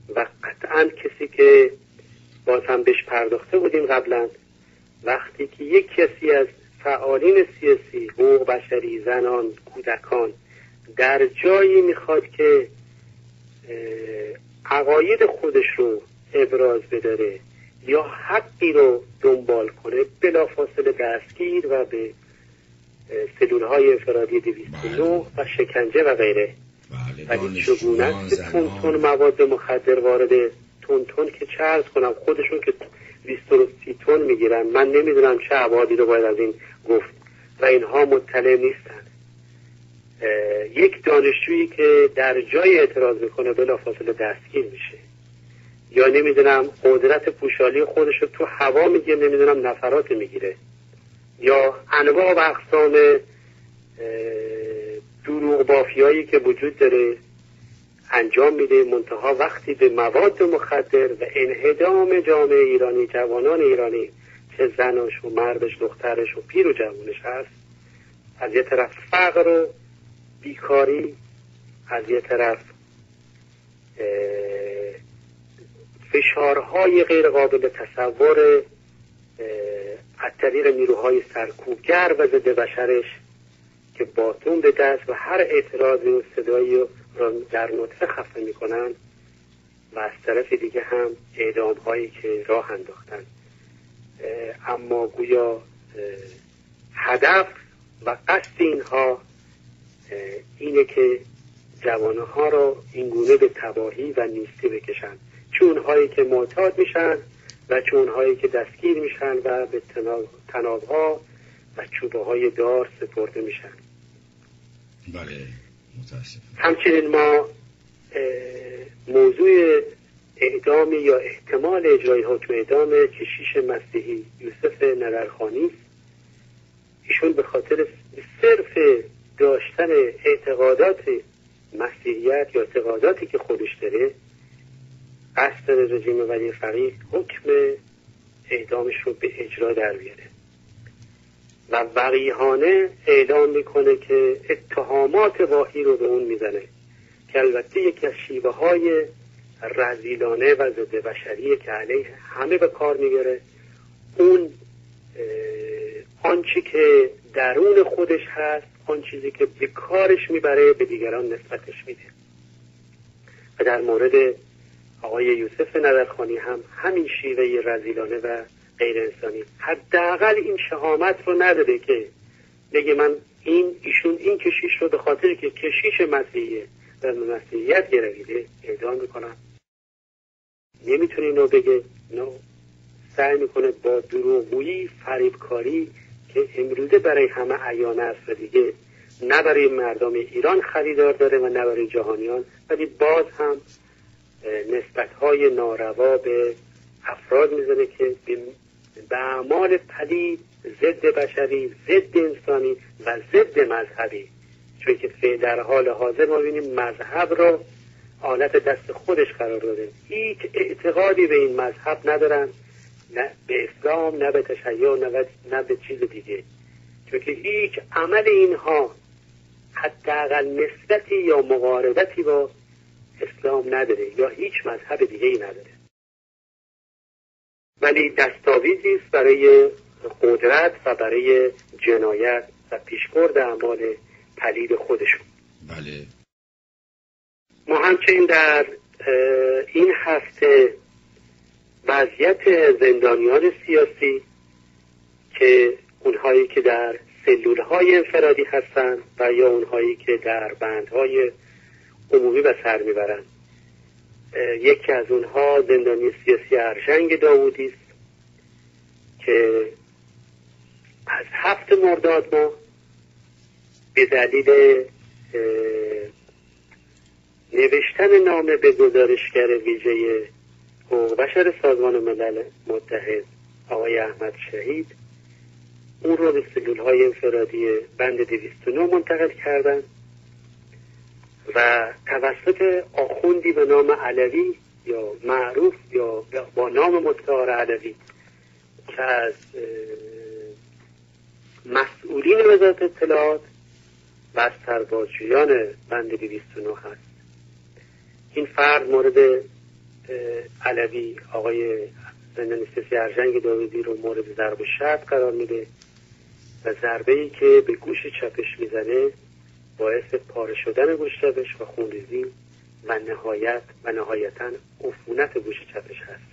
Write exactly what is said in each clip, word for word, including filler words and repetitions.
و قطعا کسی که باز هم بهش پرداخته بودیم قبلا، وقتی که یک کسی از فعالین سیاسی، حقوق بشری، زنان، کودکان در جایی میخواد که عقاید خودش رو ابراز بداره یا حقی رو دنبال کنه، بلافاصله دستگیر و به سلولهای انفرادی دویست و نه و شکنجه و غیره. ولی چگونه است که تون تون مواد مخدر وارد تون تون که چه عرض کنم، خودشون که بیست و سی تن میگیرن، من نمیدونم چه ابعادی رو باید از این گفت و اینها مطلع نیستن. یک دانشجویی که در جای اعتراض میکنه بلافاصله دستگیر میشه، یا نمیدونم قدرت پوشالی خودش رو تو هوا میگه، نمیدونم نفرات میگیره، یا انواع و اقسام دروغ بافیایی که وجود داره انجام میده. منتها وقتی به مواد مخدر و انهدام جامعه ایرانی، جوانان ایرانی، چه زنش و مردش، دخترش و پیر و جوانش هست، از یه طرف فقر و بیکاری، از یه طرف فشارهای غیر قابل تصور از طریق نیروهای سرکوبگر و ضد بشرش که باتون به دست و هر اعتراضی و صدایی را در نطفه خفه میکنن، و از طرف دیگه هم اعدام هایی که راه انداختن. اما گویا هدف و قصد اینها اینه که جوانها را اینگونه به تباهی و نیستی بکشن، چون هایی که معتاد میشن و چون هایی که دستگیر میشن و به تنابها و چوبه های دار سپرده میشن. بله متاسفم. همچنین ما موضوع اعدام یا احتمال اجرای حکم اعدام کشیش مسیحی یوسف نظرخانی است. ایشون به خاطر صرف داشتن اعتقادات مسیحیت یا اعتقاداتی که خودش داره، قصد رژیم ولی فقیه حکم اعدامش رو به اجرا در بیاره و وقیحانه اعلام میکنه که اتهامات واهی رو به اون میزنه که البته یکی از شیوه های رذیلانه و ضد بشریه که علیه همه به کار میگیره. اون آنچه که درون خودش هست، آن چیزی که به کارش میبره، به دیگران نسبتش میده. و در مورد آقای یوسف نظرخانی هم همین شیوه رذیلانه و غیر انسانی، حداقل این شهامت رو نداره که بگه من این ایشون این کشیش رو به خاطر که کشیش مسیحیه و مسیحیت گرویده اعدام میکنم. نمیتونه اینو بگه. نو سعی میکنه با دروغگویی، فریبکاری که امروزه برای همه عیان است و دیگه نه برای مردم ایران خریدار داره و نه برای جهانیان، ولی باز هم نسبت‌های ناروا به افراد میزنه که به اعمال پلید، ضد بشری، ضد انسانی و ضد مذهبی، چون که در حال حاضر ما ببینیم مذهب رو آلت دست خودش قرار داده. هیچ اعتقادی به این مذهب ندارن، نه به اسلام، نه به تشیع، نه به چیز دیگه، چون که هیچ عمل اینها حداقل نسبتی یا مقاربتی با اسلام نداره یا هیچ مذهب دیگه ای نداره، ولی دستاویزی است برای قدرت و برای جنایت و پیشبرد اعمال پلید خودشون. بله. ما همچنین در این هفته وضعیت زندانیان سیاسی که اونهایی که در سلولهای انفرادی هستن و یا اونهایی که در بندهای عمومی به سر میبرن، یکی از اونها زندانی سیاسی ارژنگ داوودی است که از هفت مرداد ماه به دلیل نوشتن نامه به گزارشگر ویژه حقوق بشر سازمان ملل متحد آقای احمد شهید اون رو به سلولهای انفرادی بند دویست و نه منتقل کردن و توسط آخوندی به نام علوی یا معروف یا با نام مستعار علوی که از مسئولین وزارت اطلاعات و از سربازجویان بند دویست و نه هست. این فرد مورد علوی آقای زندانی سیاسی ارژنگ داوودی رو مورد ضرب و شتم قرار میده و ضربه‌ای که به گوش چپش میزنه باعث پاره شدن گوش چپش و خونریزی و نهایت و نهایتاً عفونت گوش چپش هست.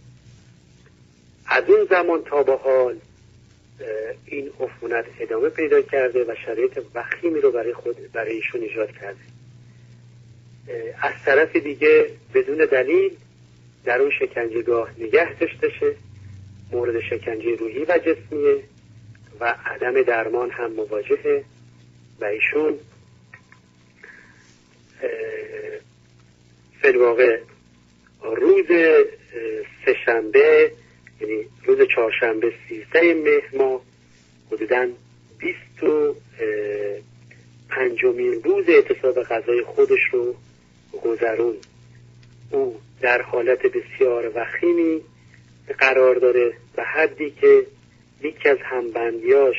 از اون زمان تا به حال این عفونت ادامه پیدا کرده و شرایط وخیمی رو برای خود برای ایشون ایجاد کرده. از طرف دیگه بدون دلیل در اون شکنجهگاه نگه داشته شه، مورد شکنجه روحی و جسمیه و عدم درمان هم مواجهه و ایشون فی الواقع روز سه‌شنبه یعنی روز چهارشنبه سیزده مهر ماه حدوداً بیست و پنجمین روز اعتصاب غذای خودش رو گذرون. او در حالت بسیار وخیمی قرار داره و حدی که یکی از همبندیاش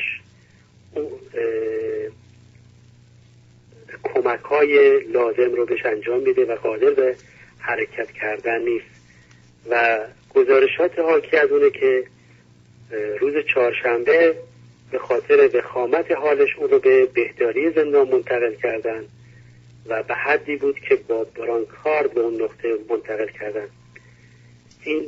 کمک‌های لازم رو بهش انجام میده و قادر به حرکت کردن نیست و گزارشات حاکی از اونه که روز چهارشنبه به خاطر وخامت حالش اون رو به بهداری زندان منتقل کردن و به حدی بود که با برانکارد به اون نقطه منتقل کردن. این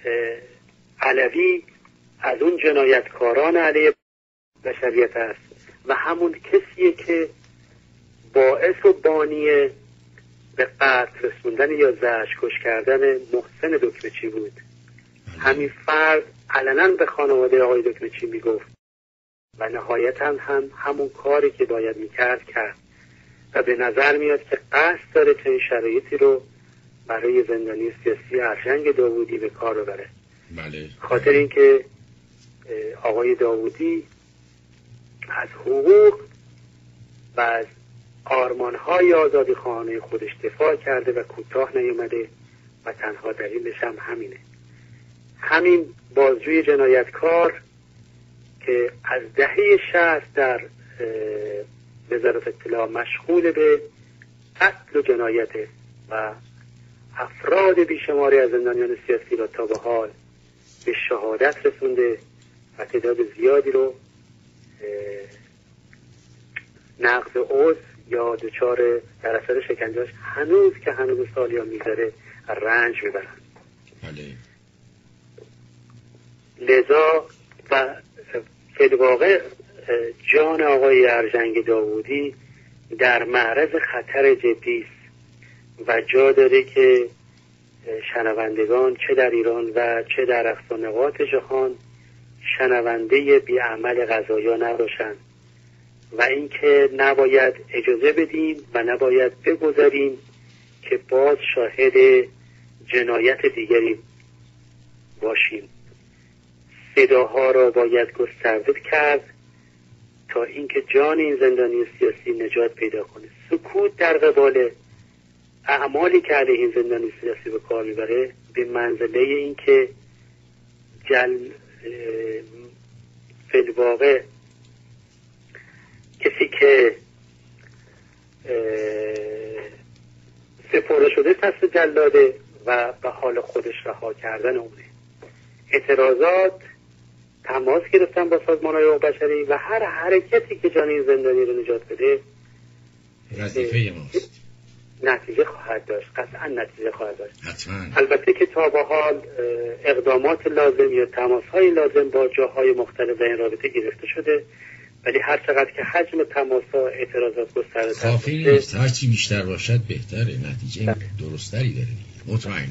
علوی از اون جنایتکاران علیه بشریت است و همون کسیه که باعث و بانی به قتل رسوندن یا زجرکش کردن محسن دکمچی بود. همین فرد علنا به خانواده آقای دکمچی میگفت و نهایتا هم همون کاری که باید میکرد کرد و به نظر میاد که قصد داره چنین شرایطی رو برای زندانی سیاسی ارژنگ داوودی به کار ببره. بله. خاطر اینکه آقای داوودی از حقوق و از آرمان‌های آزادی خواهانه خودش دفاع کرده و کوتاه نیومده و تنها دلیلش هم همینه. همین بازجوی جنایتکار که از دهه شصت در وزارت اطلاع مشغول به قتل و جنایته و افراد بیشماری از زندانیان سیاسی را تا به حال به شهادت رسونده و تعداد زیادی رو نقض عضو یا دچار در اثر شکنجه‌اش هنوز که هنوز سالیان می‌گذره رنج میبرن. بله. لذا و فی الواقع جان آقای ارژنگ داوودی در معرض خطر جدی است و جا داره که شنوندگان چه در ایران و چه در اقصا نقاط جهان شنونده بی‌عمل قضایا نباشند و اینکه نباید اجازه بدیم و نباید بگذاریم که باز شاهد جنایت دیگری باشیم. صداها را باید گسترده کرد تا اینکه جان این زندانی سیاسی نجات پیدا کنه. سکوت در قبال اعمالی که علیه این زندانی سیاسی به کار میبره به منزله این که جل فی الواقع کسی که سپرده شده دست جلاده و به حال خودش رها کردن اونه. اعتراضات تماس گرفتن با سازمان‌های حقوق بشری و هر حرکتی که جان این زندانی رو نجات بده وظیفه ماست. نتیجه خواهد داشت، قطعا نتیجه خواهد داشت. حتما. البته که تا به حال اقدامات لازم یا تماس‌های لازم با جاهای مختلف در این رابطه گرفته شده، ولی هر چقدر که حجم تماس‌ها اعتراضات گسترده تر کافی نیست، هر چی بیشتر باشد بهتره، نتیجه درستری داره. مطمئن.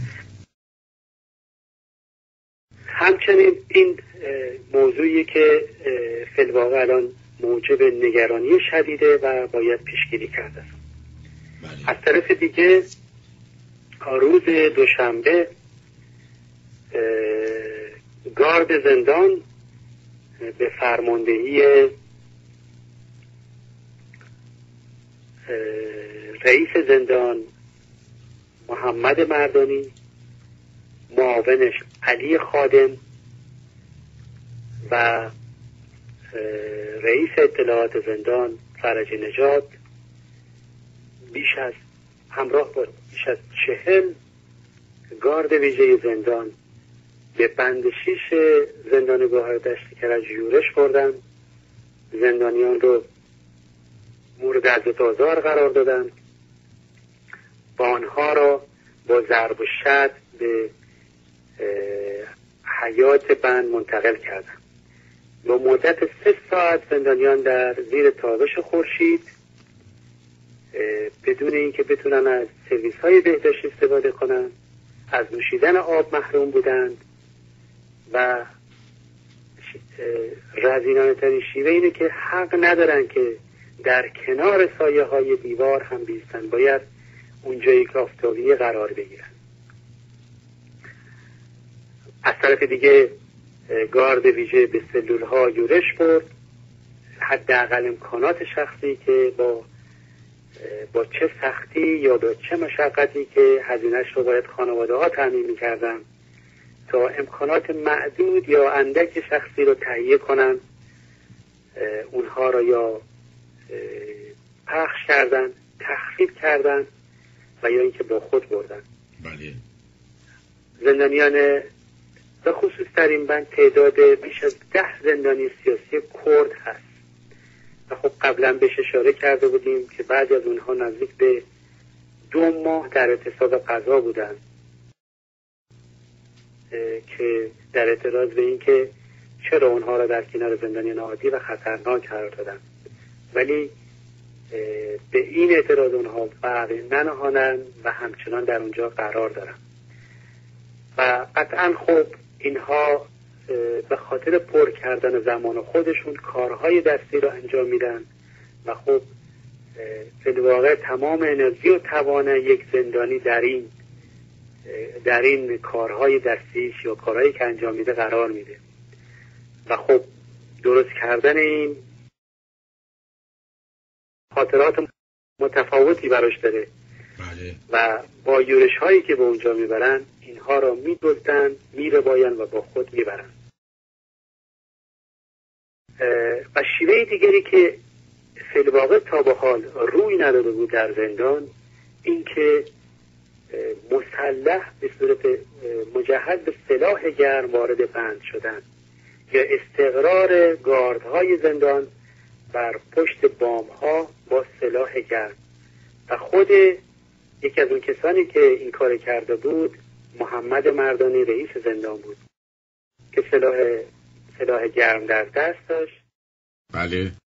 همچنین این موضوعی که فی الواقع الان موجب نگرانی شدیده و باید پیشگیری کرده است. بله. از طرف دیگه روز دوشنبه گارد زندان به فرماندهی رئیس زندان محمد مردانی، معاونش علی خادم و رئیس اطلاعات زندان فرج نجات بیش از همراه با بیش از چهل گارد ویژه زندان به بند شیش زندانگاه دشت کرج یورش بردن، زندانیان رو مورد اذیت و آزار قرار دادن و آنها را با ضرب و شد به حیات بند منتقل کردن. با مدت سه ساعت زندانیان در زیر تابش خورشید بدون اینکه بتونن از سرویس های بهداشتی استفاده کنن از نوشیدن آب محروم بودند و رزینانه ترین شیوه اینه که حق ندارن که در کنار سایه های دیوار هم بیستن، باید اونجایی که آفتابیه قرار بگیرن. از طرف دیگه گارد ویژه به سلول ها یورش برد، حداقل امکانات شخصی که با با چه سختی یا با چه مشقتی که هزینه‌اش رو باید خانواده ها تامین می‌کردن تا امکانات معدود یا اندک شخصی رو تهیه کنن، اونها رو یا پخش کردن، تخریب کردن و یا اینکه با خود بردن. بله. زندانیان به خصوص در این بند تعداد بیش از ده زندانی سیاسی کرد هست و خب قبلا بهش اشاره کرده بودیم که بعضی از اونها نزدیک به دو ماه در اعتصاب غذا بودن که در اعتراض به این که چرا اونها را در کنار زندانیان عادی و خطرناک قرار دادن، ولی به این اعتراض اونها باقی ننهانند و همچنان در اونجا قرار دارن و قطعا خب اینها به خاطر پر کردن زمان خودشون کارهای دستی رو انجام میدن و خب در واقع تمام انرژی و توان یک زندانی در این در این کارهای دستیش یا کارهایی که انجام میده قرار میده و خب درست کردن این خاطرات متفاوتی براش داره. بله. و با یورش هایی که به اونجا میبرن اینها را میدزدن، میرباین و با خود میبرن. و شیوه دیگری که فی الواقع تا به حال روی نداده بود در زندان این که مسلح به صورت مجهز به سلاح گرم وارد بند شدن یا استقرار گاردهای زندان بر پشت بامها با سلاح گرم و خود یکی از اون کسانی که این کار کرده بود محمد مردانی رئیس زندان بود که سلاح سلاح گرم در دست داشت. بله.